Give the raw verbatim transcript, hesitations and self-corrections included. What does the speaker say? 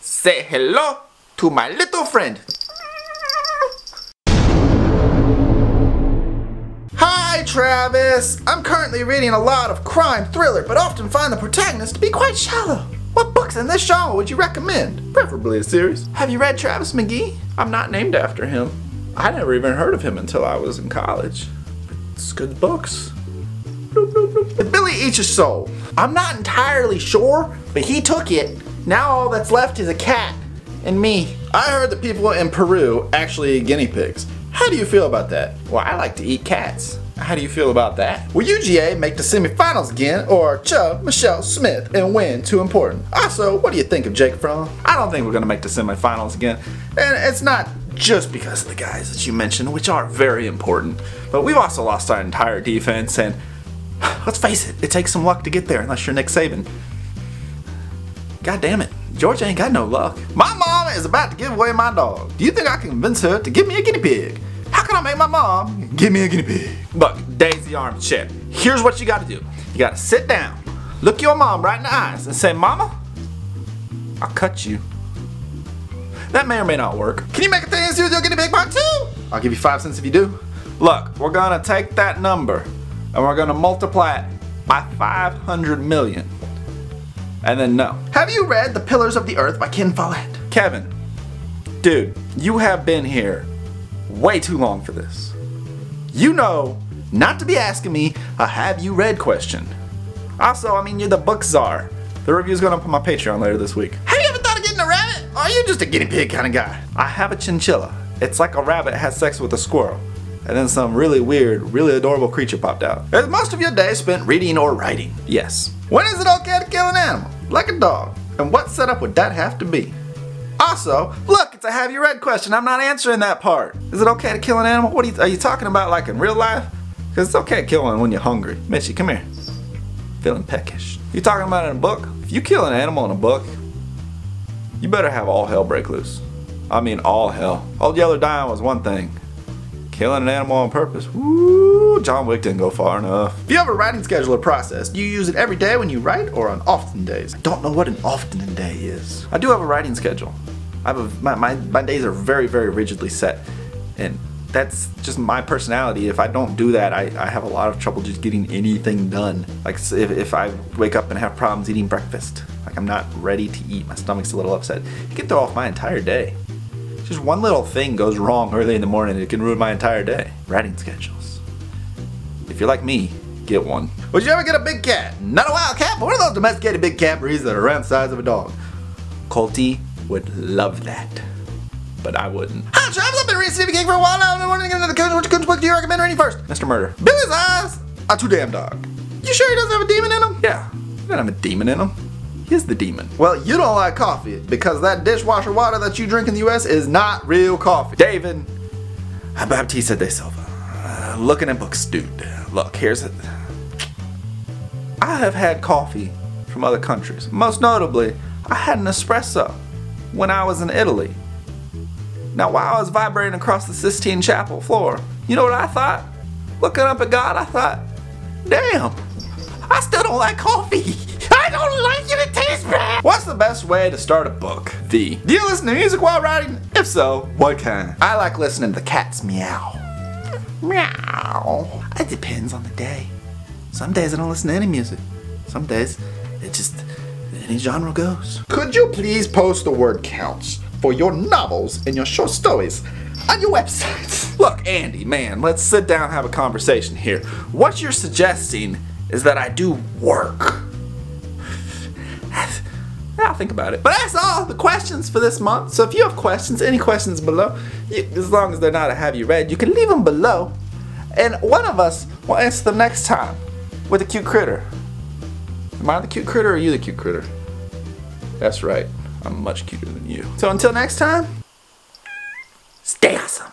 Say hello to my little friend. Hi Travis! I'm currently reading a lot of crime thriller, but often find the protagonist to be quite shallow. What books in this genre would you recommend? Preferably a series. Have you read Travis McGee? I'm not named after him. I never even heard of him until I was in college. It's good books. If Billy eats your soul, I'm not entirely sure, but he took it. Now all that's left is a cat and me. I heard that people in Peru actually eat guinea pigs. How do you feel about that? Well, I like to eat cats. How do you feel about that? Will U G A make the semifinals again, or Chubb, Michelle Smith, and win too important? Also, what do you think of Jake Fromm? I don't think we're gonna make the semifinals again, and it's not just because of the guys that you mentioned, which are very important, but we've also lost our entire defense, and let's face it, it takes some luck to get there unless you're Nick Saban. God damn it, Georgia ain't got no luck. My mom is about to give away my dog. Do you think I can convince her to give me a guinea pig? How can I make my mom give me a guinea pig? Look, Daisy Armchair, here's what you gotta do. You gotta sit down, look your mom right in the eyes, and say, Mama, I'll cut you. That may or may not work. Can you make a thing and see with your guinea pig part two? I'll give you five cents if you do. Look, we're gonna take that number and we're gonna multiply it by five hundred million. And then no. Have you read The Pillars of the Earth by Ken Follett? Kevin, dude, you have been here way too long for this. You know not to be asking me a have you read question. Also, I mean, you're the book czar. The review's going up on my Patreon later this week. Have you ever thought of getting a rabbit? Or are you just a guinea pig kind of guy? I have a chinchilla. It's like a rabbit has sex with a squirrel. And then some really weird, really adorable creature popped out. Is most of your day spent reading or writing? Yes. When is it okay to kill an animal? Like a dog. And what setup would that have to be? Also, look, it's a have you read question. I'm not answering that part. Is it okay to kill an animal? What are you, are you talking about, like in real life? Because it's okay to kill one when you're hungry. Mitchie, come here. Feeling peckish. You talking about in a book? If you kill an animal in a book, you better have all hell break loose. I mean all hell. Old Yeller dying was one thing. Killing an animal on purpose, woo, John Wick didn't go far enough. If you have a writing schedule or process, do you use it every day when you write or on often days? I don't know what an often day is. I do have a writing schedule. I have a, my, my, my days are very, very rigidly set. And that's just my personality. If I don't do that, I, I have a lot of trouble just getting anything done. Like if, if I wake up and have problems eating breakfast, like I'm not ready to eat, my stomach's a little upset, it can throw off my entire day. Just one little thing goes wrong early in the morning, it can ruin my entire day. Writing schedules. If you're like me, get one. Would you ever get a big cat? Not a wild cat, but one of those domesticated big cat breeds that are around the size of a dog. Colty would love that, but I wouldn't. Hi, Travis, I've been reading Stephen King for a while now. I'm wondering another coach. Which book do you recommend reading first? Mister Murder. Billy's eyes are too damn dark. You sure he doesn't have a demon in him? Yeah, he doesn't have a demon in him. He's the demon. Well, you don't like coffee because that dishwasher water that you drink in the U S is not real coffee. David Baptista de Silva. Uh, looking at books, dude. Look, here's it. I have had coffee from other countries. Most notably, I had an espresso when I was in Italy. Now, while I was vibrating across the Sistine Chapel floor, you know what I thought? Looking up at God, I thought, damn, I still don't like coffee. I don't like it, it tastes bad. What's the best way to start a book? The. Do you listen to music while writing? If so, what kind? I like listening to the cat's meow. Meow. It depends on the day. Some days I don't listen to any music. Some days it just, any genre goes. Could you please post the word counts for your novels and your short stories on your website? Look, Andy, man, let's sit down and have a conversation here. What you're suggesting is that I do work. I'll think about it. But that's all the questions for this month. So if you have questions, any questions below, you, as long as they're not a have you read, you can leave them below. And one of us will answer them next time with a cute critter. Am I the cute critter or are you the cute critter? That's right. I'm much cuter than you. So until next time, stay awesome.